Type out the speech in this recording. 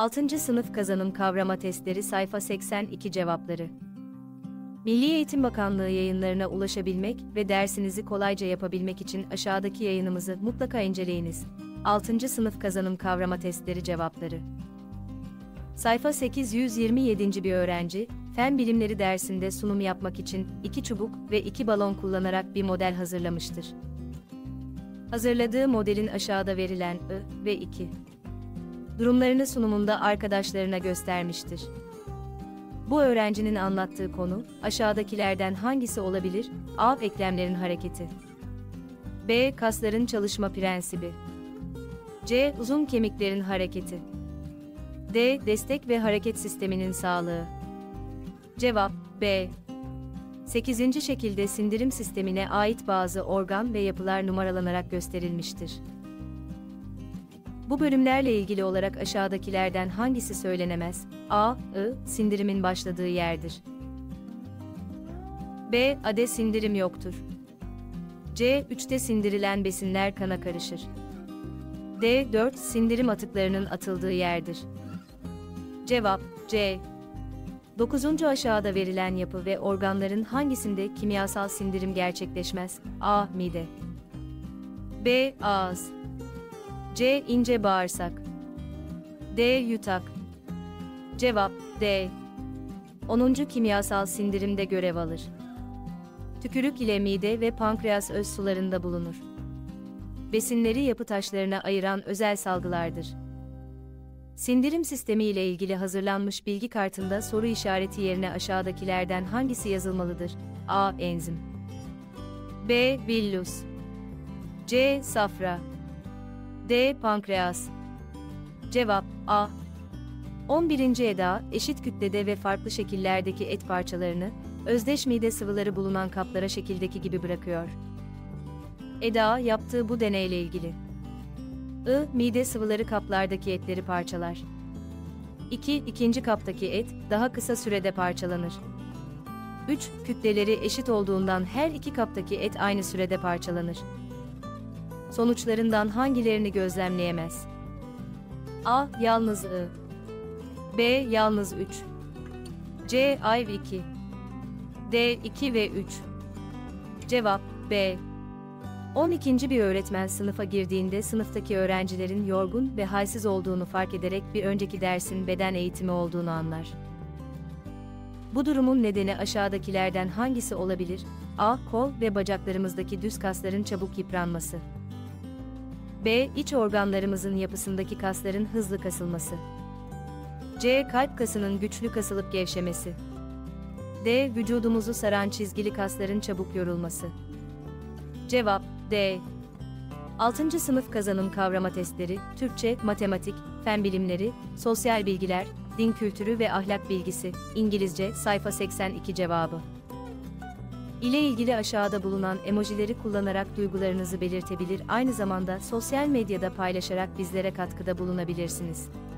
6. Sınıf Kazanım Kavrama Testleri Sayfa 82 Cevapları. Milli Eğitim Bakanlığı yayınlarına ulaşabilmek ve dersinizi kolayca yapabilmek için aşağıdaki yayınımızı mutlaka inceleyiniz. 6. Sınıf Kazanım Kavrama Testleri Cevapları. Sayfa 827. Bir öğrenci, Fen Bilimleri dersinde sunum yapmak için 2 çubuk ve 2 balon kullanarak bir model hazırlamıştır. Hazırladığı modelin aşağıda verilen I ve 2 durumlarını sunumunda arkadaşlarına göstermiştir. Bu öğrencinin anlattığı konu, aşağıdakilerden hangisi olabilir? A. Eklemlerin hareketi. B. Kasların çalışma prensibi. C. Uzun kemiklerin hareketi. D. Destek ve hareket sisteminin sağlığı. Cevap B. 8. şekilde sindirim sistemine ait bazı organ ve yapılar numaralanarak gösterilmiştir. Bu bölümlerle ilgili olarak aşağıdakilerden hangisi söylenemez? A. Sindirimin başladığı yerdir. B. A'de sindirim yoktur. C. 3'te sindirilen besinler kana karışır. D. 4. Sindirim atıklarının atıldığı yerdir. Cevap C. 9. Aşağıda verilen yapı ve organların hangisinde kimyasal sindirim gerçekleşmez? A. Mide. B. Ağız. C. İnce bağırsak. D. Yutak. Cevap D. 10. Kimyasal sindirimde görev alır. Tükürük ile mide ve pankreas öz sularında bulunur. Besinleri yapı taşlarına ayıran özel salgılardır. Sindirim sistemi ile ilgili hazırlanmış bilgi kartında soru işareti yerine aşağıdakilerden hangisi yazılmalıdır? A. Enzim. B. Villus. C. Safra. D. Pankreas. Cevap A. 11. Eda, eşit kütlede ve farklı şekillerdeki et parçalarını, özdeş mide sıvıları bulunan kaplara şekildeki gibi bırakıyor. Eda, yaptığı bu deneyle ilgili. Mide sıvıları kaplardaki etleri parçalar. 2. İkinci kaptaki et, daha kısa sürede parçalanır. 3. Kütleleri eşit olduğundan her iki kaptaki et aynı sürede parçalanır. Sonuçlarından hangilerini gözlemleyemez? A. Yalnız I. B. Yalnız 3. C. Ay 2. D. 2 ve 3. Cevap B. 12. Bir öğretmen sınıfa girdiğinde sınıftaki öğrencilerin yorgun ve halsiz olduğunu fark ederek bir önceki dersin beden eğitimi olduğunu anlar. Bu durumun nedeni aşağıdakilerden hangisi olabilir? A. Kol ve bacaklarımızdaki düz kasların çabuk yıpranması. B. İç organlarımızın yapısındaki kasların hızlı kasılması. C. Kalp kasının güçlü kasılıp gevşemesi. D. Vücudumuzu saran çizgili kasların çabuk yorulması. Cevap D. 6. Sınıf Kazanım Kavrama Testleri, Türkçe, Matematik, Fen Bilimleri, Sosyal Bilgiler, Din Kültürü ve Ahlak Bilgisi, İngilizce, sayfa 82 cevabı. İle ilgili aşağıda bulunan emojileri kullanarak duygularınızı belirtebilir, aynı zamanda sosyal medyada paylaşarak bizlere katkıda bulunabilirsiniz.